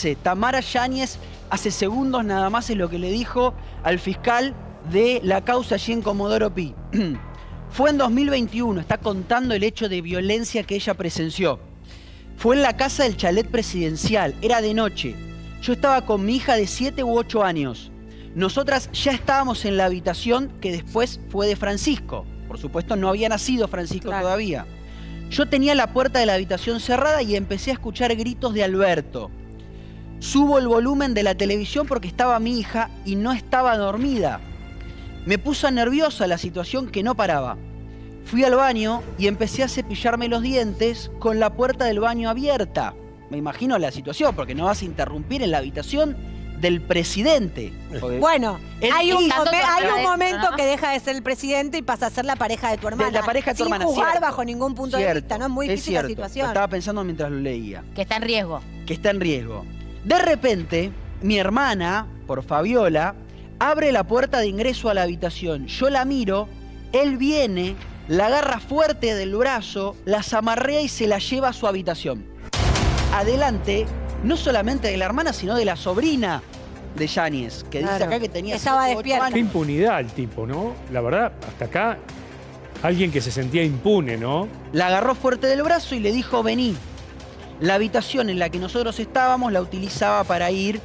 Fíjense, Tamara Yáñez hace segundos nada más es lo que le dijo al fiscal de la causa allí en Comodoro Pi. Fue en 2021, está contando el hecho de violencia que ella presenció. Fue en la casa del chalet presidencial, era de noche. Yo estaba con mi hija de 7 u 8 años. Nosotras ya estábamos en la habitación que después fue de Francisco. Por supuesto, no había nacido Francisco todavía. Yo tenía la puerta de la habitación cerrada y empecé a escuchar gritos de Alberto. Subo el volumen de la televisión porque estaba mi hija y no estaba dormida. Me puso nerviosa la situación que no paraba. Fui al baño y empecé a cepillarme los dientes con la puerta del baño abierta. Me imagino la situación, porque no vas a interrumpir en la habitación del presidente. Bueno, hay un momento ¿no? que deja de ser el presidente y pasa a ser la pareja de tu hermana. La pareja de tu hermana, sin jugar cierto. bajo ningún punto de vista, ¿no? Es muy difícil la situación. Lo estaba pensando mientras lo leía. Que está en riesgo. Que está en riesgo. De repente, mi hermana, por Fabiola, abre la puerta de ingreso a la habitación. Yo la miro, él viene, la agarra fuerte del brazo, la zamarrea y se la lleva a su habitación. Adelante, no solamente de la hermana, sino de la sobrina de Yáñez, que dice acá que tenía estaba 7, 8 despierta. años. Qué impunidad el tipo, ¿no? La verdad, hasta acá, alguien que se sentía impune, ¿no? La agarró fuerte del brazo y le dijo, vení. La habitación en la que nosotros estábamos la utilizaba para irse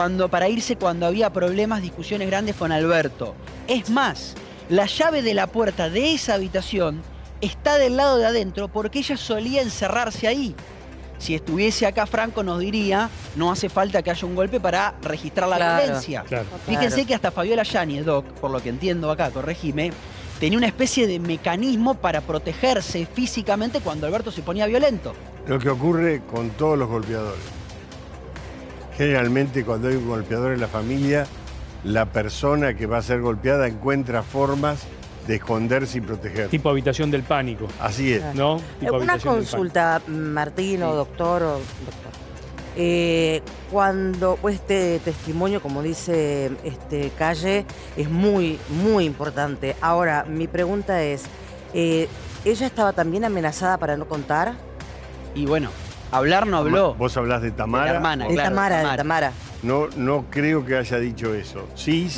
cuando había problemas, discusiones grandes con Alberto. Es más, la llave de la puerta de esa habitación está del lado de adentro porque ella solía encerrarse ahí. Si estuviese acá Franco nos diría, no hace falta que haya un golpe para registrar la violencia. Claro. Fíjense que hasta Fabiola Yáñez, Doc, por lo que entiendo acá, corregime, tenía una especie de mecanismo para protegerse físicamente cuando Alberto se ponía violento. Lo que ocurre con todos los golpeadores. Generalmente cuando hay un golpeador en la familia, la persona que va a ser golpeada encuentra formas de esconderse y proteger. Tipo habitación del pánico. Así es. ¿No? Tipo Una habitación del consulta, Martín o doctor. Cuando este testimonio, como dice Calle, es muy, muy importante. Ahora, mi pregunta es, ¿ella estaba también amenazada para no contar? Y bueno, hablar no habló. Vos hablás de Tamara. De la hermana, De claro, Tamara. No creo que haya dicho eso. Sí,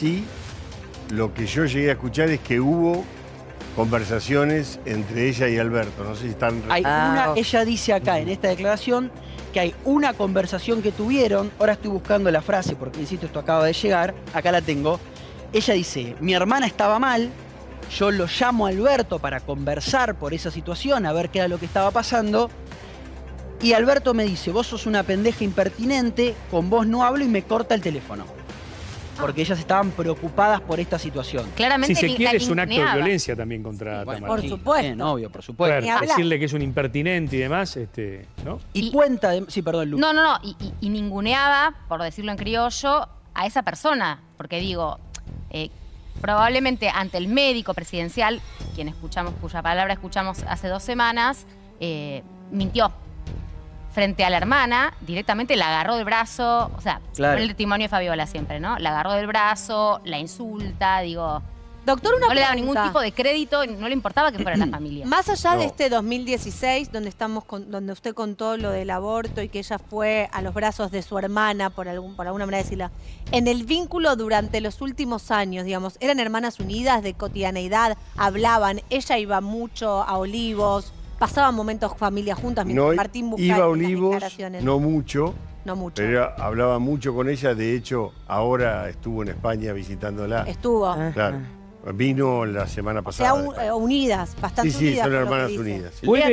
lo que yo llegué a escuchar es que hubo conversaciones entre ella y Alberto. No sé si están... Ella dice acá en esta declaración que hay una conversación que tuvieron. Ahora estoy buscando la frase porque, insisto, esto acaba de llegar. Acá la tengo. Ella dice, mi hermana estaba mal. Yo lo llamo a Alberto para conversar por esa situación, a ver qué era lo que estaba pasando. Y Alberto me dice, vos sos una pendeja impertinente, con vos no hablo y me corta el teléfono. Porque ellas estaban preocupadas por esta situación. Claramente si se quiere, es un acto de violencia también contra Tamara. Por supuesto. Obvio, por supuesto. Claro, decirle que es un impertinente y demás, ¿no? Y cuenta de... Sí, perdón, Lu. No. Y ninguneaba, por decirlo en criollo, a esa persona. Porque digo, probablemente ante el médico presidencial, cuya palabra escuchamos hace 2 semanas, mintió. Frente a la hermana, directamente la agarró del brazo, o sea, con el testimonio de Fabiola siempre, ¿no? La agarró del brazo, la insulta, digo... Doctor, una no le daba pregunta. ningún tipo de crédito, no le importaba que fuera la familia. Más allá de este 2016, donde usted contó lo del aborto y que ella fue a los brazos de su hermana, por alguna manera decirla, en el vínculo durante los últimos años, digamos, ¿eran hermanas unidas de cotidianeidad? ¿Hablaban? ¿Ella iba mucho a Olivos? ¿Pasaban momentos familia juntas? Martín buscaba iba a las Olivos, declaraciones. no mucho. No mucho. Pero hablaba mucho con ella. De hecho, ahora estuvo en España visitándola. Estuvo. Claro. Vino la semana pasada. O sea, unidas, bastante unidas. Sí, son por lo que hermanas dice. unidas.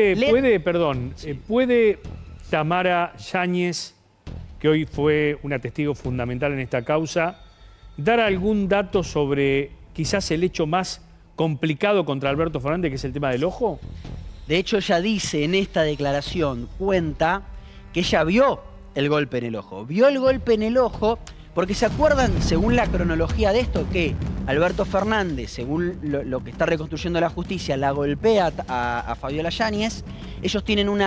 Sí. ¿Puede Tamara Yáñez, que hoy fue una testigo fundamental en esta causa, dar algún dato sobre quizás el hecho más complicado contra Alberto Fernández, que es el tema del ojo? De hecho, ella dice en esta declaración, cuenta que ella vio el golpe en el ojo. Vio el golpe en el ojo porque se acuerdan, según la cronología de esto, que Alberto Fernández, según lo que está reconstruyendo la justicia, la golpea a Fabiola Yáñez. Ellos tienen un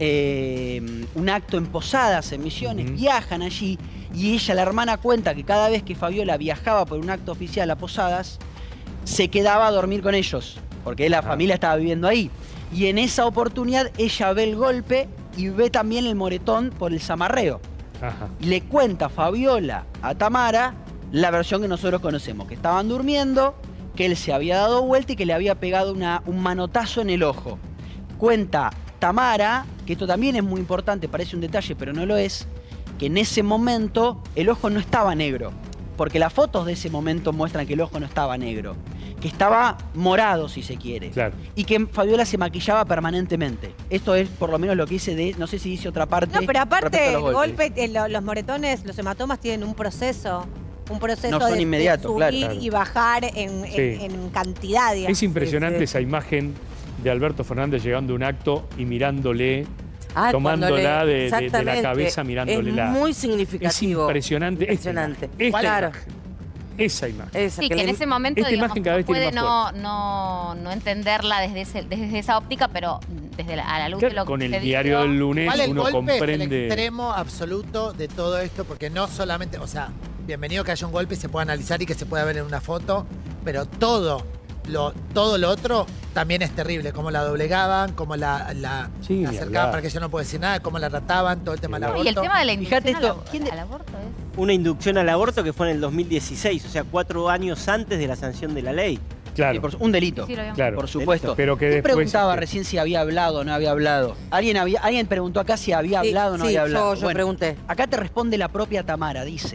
acto en Posadas, en Misiones, viajan allí y ella, la hermana, cuenta que cada vez que Fabiola viajaba por un acto oficial a Posadas, se quedaba a dormir con ellos, porque la familia estaba viviendo ahí. Y en esa oportunidad ella ve el golpe y ve también el moretón por el zamarreo. Ajá. Le cuenta Fabiola a Tamara la versión que nosotros conocemos, que estaban durmiendo, que él se había dado vuelta y que le había pegado un manotazo en el ojo. Cuenta Tamara, que esto también es muy importante, parece un detalle, pero no lo es, que en ese momento el ojo no estaba negro, porque las fotos de ese momento muestran que el ojo no estaba negro, que estaba morado, si se quiere. Claro. Y que Fabiola se maquillaba permanentemente. Esto es por lo menos lo que dice de, no sé si dice otra parte. No, pero aparte respecto a el los golpes. golpe, los moretones, los hematomas tienen un proceso. Un proceso No son de inmediatos, subir claro. y bajar en cantidad, digamos. Es impresionante Sí, sí. esa imagen de Alberto Fernández llegando a un acto y mirándole, Ah, tomándola de la exactamente. cabeza, mirándole Es la... muy Es significativo. impresionante. Impresionante. Esta Claro. imagen. Esa imagen. Esa, Sí, que en le- ese momento Esta digamos, imagen cada vez tiene puede más no entenderla desde esa óptica, pero a la luz Claro, de lo que con el usted diario dijo, del lunes Igual el uno golpe es el comprende... extremo absoluto de todo esto, porque no solamente, o sea, bienvenido que haya un golpe y se pueda analizar y que se pueda ver en una foto, pero todo lo otro también es terrible, cómo la doblegaban, cómo la Sí, ni acercaban hablar. para que ella no puede decir nada, cómo la trataban, todo el tema del aborto. Y el tema de la Fíjate inducción esto, ¿quién de- al aborto es... Una inducción al aborto que fue en el 2016, o sea, 4 años antes de la sanción de la ley. Claro, Un delito. Sí, lo habíamos claro. Por supuesto. Pero que ¿Quién después, preguntaba recién si había hablado o no había hablado? ¿Alguien preguntó acá si había Sí, hablado o no sí, había hablado? yo pregunté. Acá te responde la propia Tamara, dice.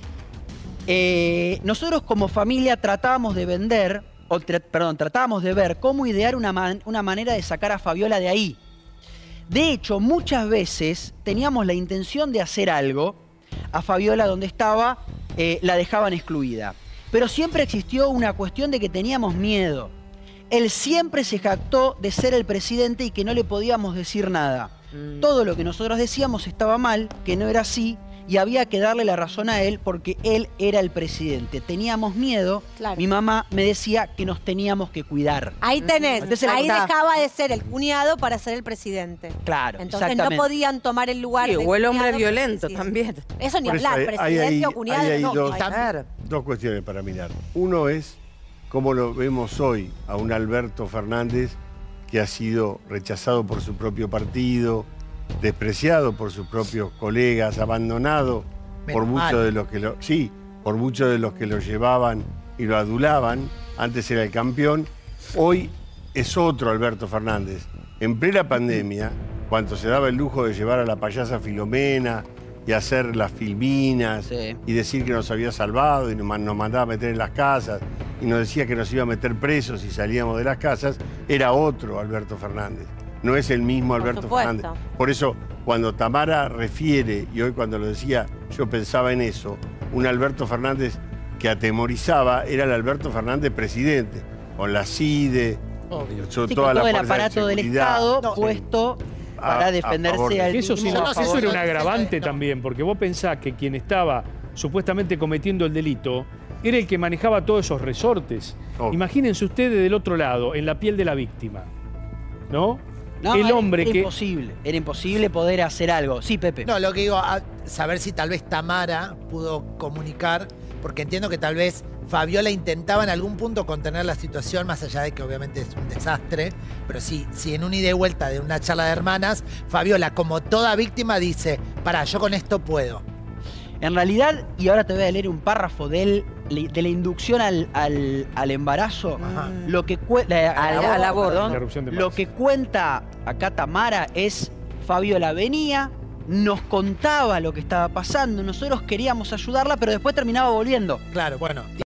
Nosotros como familia tratábamos de vender, tratábamos de ver cómo idear una manera de sacar a Fabiola de ahí. De hecho, muchas veces teníamos la intención de hacer algo, a Fabiola donde estaba la dejaban excluida. Pero siempre existió una cuestión de que teníamos miedo. Él siempre se jactó de ser el presidente y que no le podíamos decir nada. Todo lo que nosotros decíamos estaba mal, que no era así, y había que darle la razón a él porque él era el presidente. Teníamos miedo, Claro. mi mamá me decía que nos teníamos que cuidar. Ahí tenés, Entonces la ahí contaba. dejaba de ser el cuñado para ser el presidente. Claro, Entonces no exactamente. podían tomar el lugar Sí, del o el hombre cuñado, violento sí. también. Eso ni Por eso hablar, presidente o cuñado. hay no, dos, hay- Claro. dos cuestiones para mirar. Uno es cómo lo vemos hoy a un Alberto Fernández que ha sido rechazado por su propio partido, despreciado por sus propios colegas, abandonado por Menos muchos mal. de los que lo, sí, por muchos de los que lo llevaban y lo adulaban. Antes era el campeón, hoy es otro Alberto Fernández. En plena pandemia, cuando se daba el lujo de llevar a la payasa Filomena y hacer las filminas Sí. y decir que nos había salvado y nos mandaba a meter en las casas y nos decía que nos iba a meter presos si salíamos de las casas, era otro Alberto Fernández. No es el mismo Por Alberto supuesto. Fernández. Por eso, cuando Tamara refiere, y hoy cuando lo decía, yo pensaba en eso, un Alberto Fernández que atemorizaba era el Alberto Fernández presidente, con la CIDE, Obvio. sobre Sí, toda con la todo el fuerza de aparato del seguridad. Estado No, puesto a para favor defenderse de- al Eso sí, mismo no, a sí, favor eso era no, un no, agravante no. también, porque vos pensás que quien estaba supuestamente cometiendo el delito era el que manejaba todos esos resortes. Obvio. Imagínense ustedes del otro lado, en la piel de la víctima, ¿no? No, el hombre era que... imposible. Era imposible poder hacer algo. Sí, Pepe. No, lo que digo, a saber si tal vez Tamara pudo comunicar, porque entiendo que tal vez Fabiola intentaba en algún punto contener la situación, más allá de que obviamente es un desastre, pero si en un ida y vuelta de una charla de hermanas, Fabiola, como toda víctima, dice, pará, yo con esto puedo. En realidad, y ahora te voy a leer un párrafo de la inducción al embarazo, Ajá. lo que Al aborto. Interrupción de lo paz. que cuenta acá Tamara es Fabiola venía, nos contaba lo que estaba pasando, nosotros queríamos ayudarla, pero después terminaba volviendo. Claro, bueno.